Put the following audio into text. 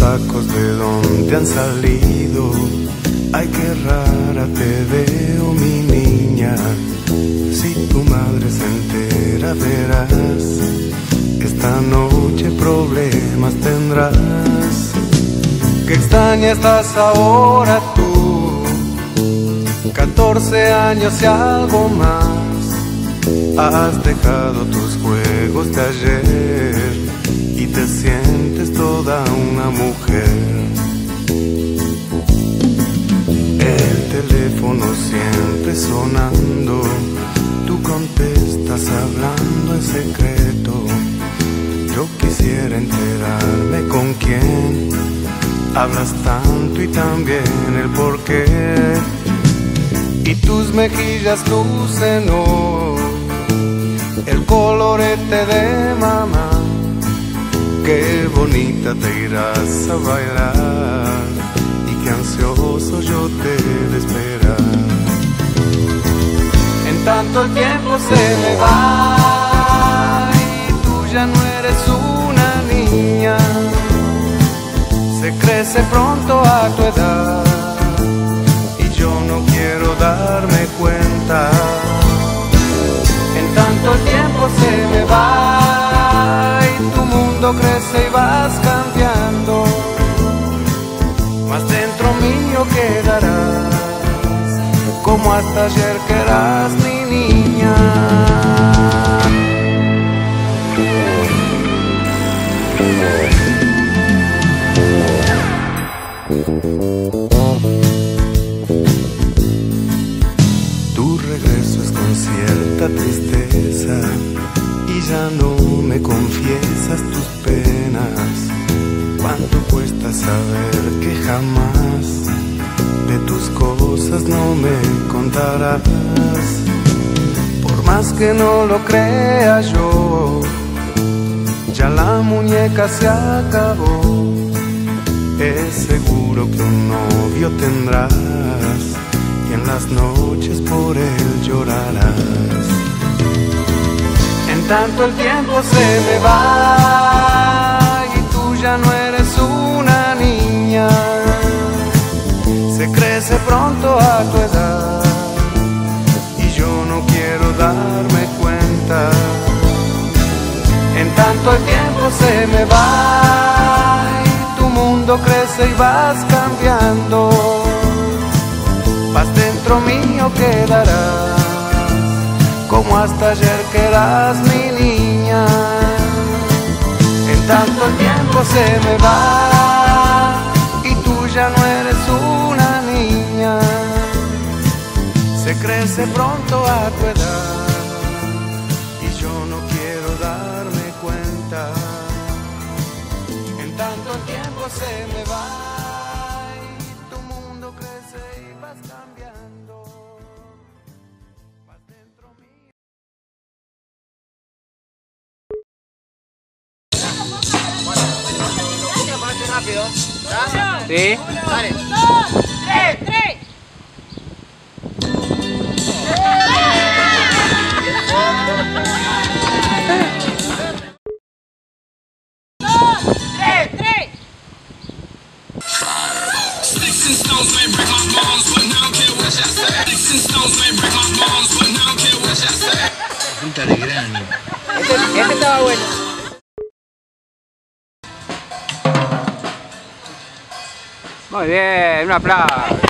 tacos de dónde han salido. Ay, qué rara te veo, mi niña. Si tu madre se entera, verás, esta noche problemas tendrás. Qué extraña estás ahora tú, 14 años y algo más. Has dejado tus juegos de ayer y te sientes toda una mujer. El teléfono siempre sonando, tú contestas hablando en secreto. Yo quisiera enterarme con quién hablas tanto y también el porqué. Y tus mejillas lucen hoy el colorete de mamá. Qué bonita te irás a bailar y qué ansioso yo te de esperar. En tanto el tiempo se me va y tú ya no eres una niña. Se crece pronto a tu edad y yo no quiero darme cuenta. En tanto el tiempo se me va y tu mundo crece y vas cambiando. Más dentro mío quedarás, como hasta ayer que eras mi niña. Tu regreso es con cierta tristeza y ya no me confiesas tus penas. Cuánto cuesta saber que jamás de tus cosas no me contarás. Por más que no lo crea yo, ya la muñeca se acabó. Es seguro que un novio tendrás y en las noches por él llorarás. En tanto el tiempo se me va y tú ya no eres una niña. Se crece pronto a tu edad y yo no quiero darme cuenta. En tanto el tiempo se me va y tu mundo crece y vas cambiando. Más dentro mío quedarás, como hasta ayer que eras mi niña. En tanto el tiempo se me va y tú ya no eres una niña. Se crece pronto a tu edad y yo no quiero darme cuenta. En tanto el tiempo se me va y tu mundo crece y vas cambiando. Más dentro mío. Rápido. Sí. Dale. 1, 2, 3, 3. Punta de grano. Este estaba bueno. Muy bien, un aplauso.